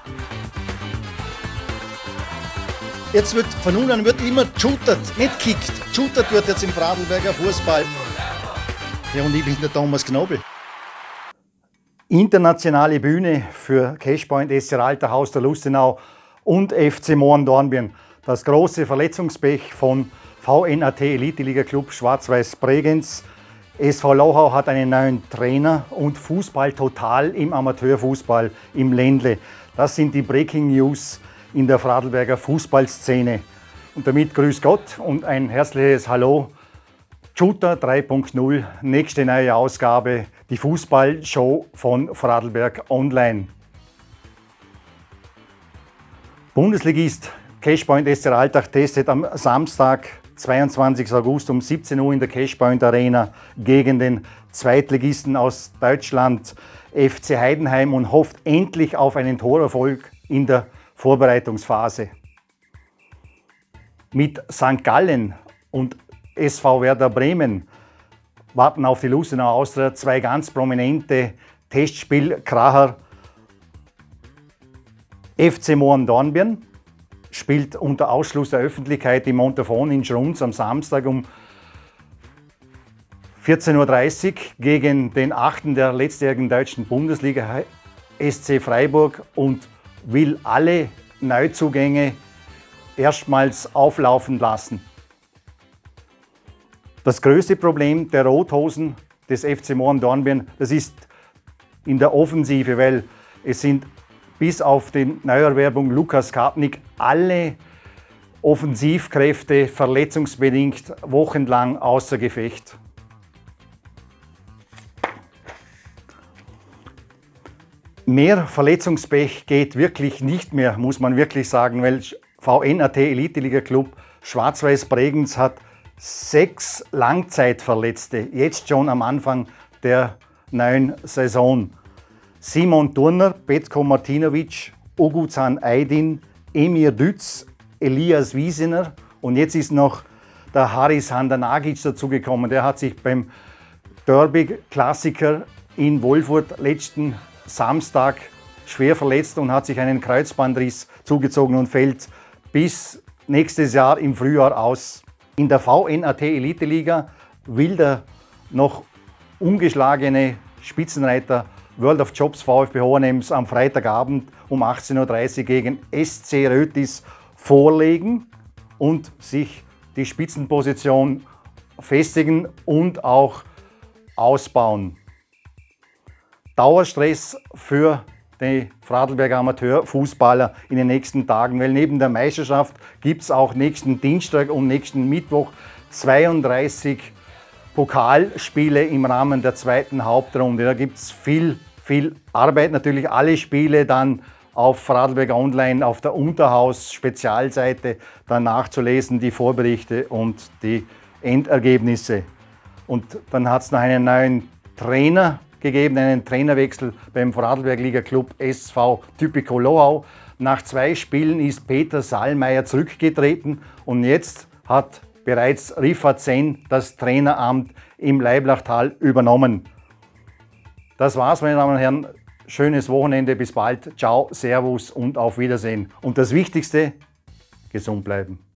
Jetzt wird von nun an immer geshootet, nicht kickt. Geshootet wird jetzt im Vorarlberger Fußball. Ja, und ich bin der Thomas Knobel. Internationale Bühne für Cashpoint, SC Alterhaus der Lustenau und FC Mohren Dornbirn. Das große Verletzungspech von VNAT Elite-Liga Club Schwarz-Weiß Bregenz. SV Lohau hat einen neuen Trainer und Fußball total im Amateurfußball im Ländle. Das sind die Breaking News in der Vorarlberger Fußballszene. Und damit grüß Gott und ein herzliches Hallo. Shooter 3.0, nächste neue Ausgabe, die Fußballshow von Vorarlberg Online. Bundesligist Cashpoint SC Altach testet am Samstag, 22. August um 17 Uhr in der Cashpoint Arena gegen den Zweitligisten aus Deutschland FC Heidenheim und hofft endlich auf einen Torerfolg in der Vorbereitungsphase. Mit St. Gallen und SV Werder Bremen warten auf die Lustenau Austria zwei ganz prominente Testspielkracher. FC Mohren Dornbirn spielt unter Ausschluss der Öffentlichkeit im Montafon in Schrunz am Samstag um 14:30 Uhr gegen den 8. der letztjährigen deutschen Bundesliga SC Freiburg und will alle Neuzugänge erstmals auflaufen lassen. Das größte Problem der Rothosen des FC Mohren Dornbirn, das ist in der Offensive, weil es sind bis auf die Neuerwerbung Lukas Kapnik alle Offensivkräfte verletzungsbedingt wochenlang außer Gefecht. Mehr Verletzungspech geht wirklich nicht mehr, muss man wirklich sagen, weil VNAT Elite-Liga Club Schwarz-Weiß Bregenz hat 6 Langzeitverletzte, jetzt schon am Anfang der neuen Saison. Simon Turner, Petko Martinovic, Oguzhan Aydin, Emir Dütz, Elias Wiesener und jetzt ist noch der Haris Handanagic dazugekommen. Der hat sich beim Derby-Klassiker in Wolfurt letzten Samstag schwer verletzt und hat sich einen Kreuzbandriss zugezogen und fällt bis nächstes Jahr im Frühjahr aus. In der VNAT Elite-Liga will der noch ungeschlagene Spitzenreiter World of Jobs VfB Hohenems am Freitagabend um 18:30 Uhr gegen SC Rötis vorlegen und sich die Spitzenposition festigen und auch ausbauen. Dauerstress für die Vorarlberger Amateurfußballer in den nächsten Tagen, weil neben der Meisterschaft gibt es auch nächsten Dienstag und nächsten Mittwoch 32 Pokalspiele im Rahmen der zweiten Hauptrunde. Da gibt es viel Arbeit, natürlich alle Spiele dann auf Vorarlberg Online, auf der Unterhaus-Spezialseite dann nachzulesen, die Vorberichte und die Endergebnisse. Und dann hat es noch einen neuen Trainer gegeben, einen Trainerwechsel beim Vorarlberg Liga Club SV Typico Lohau. Nach 2 Spielen ist Peter Sallmeier zurückgetreten und jetzt hat bereits Rifat Sen das Traineramt im Leiblachtal übernommen. Das war's, meine Damen und Herren. Schönes Wochenende, bis bald. Ciao, Servus und auf Wiedersehen. Und das Wichtigste, gesund bleiben.